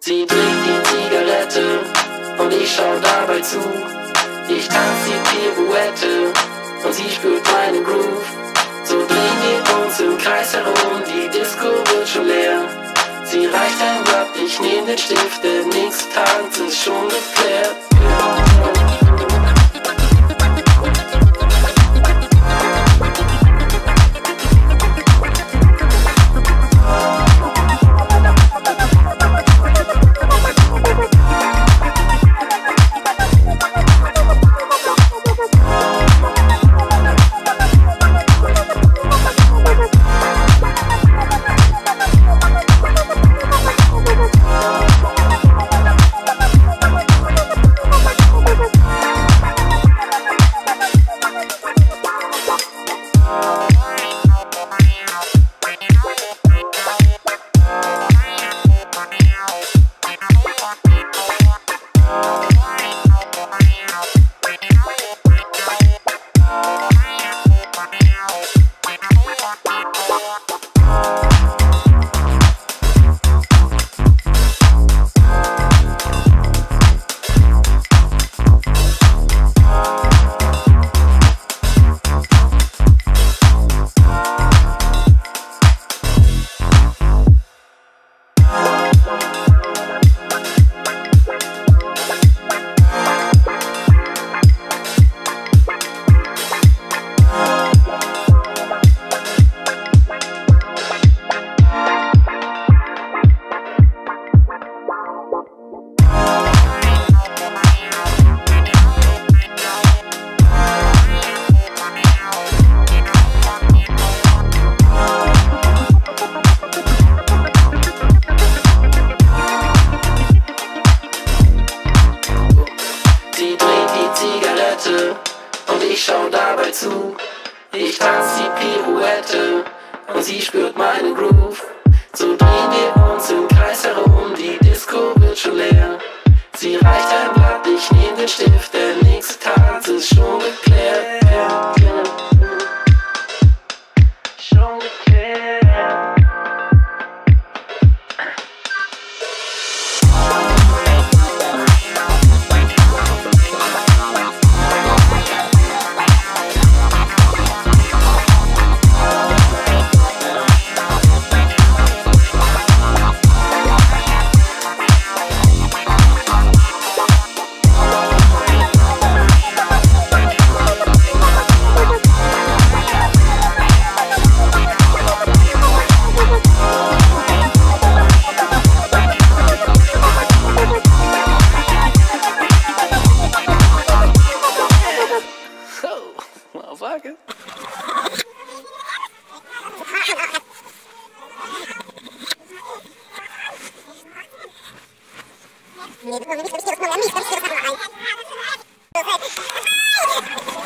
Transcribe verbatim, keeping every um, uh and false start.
Sie trinkt die Zigarette und ich schau dabei zu. Ich tanz die Pirouette und sie spürt meinen Groove. So drehen wir uns im Kreis herum, die Disco wird schon leer. Sie reicht ein Blatt, ich nehm den Stift, der nächste Tanz ist schon geklärt. Und ich schau dabei zu. Ich tanz die Pirouette und sie spürt meinen Groove. So drehen wir uns im Kreis herum, die Disco wird schon leer. Sie reicht ein Blatt, ich nehm den Stift, der nächste Tanz ist schon geklärt. Schon geklärt. Motherfucker. Nee, das ist nicht, das ist noch nicht, das ist noch ein.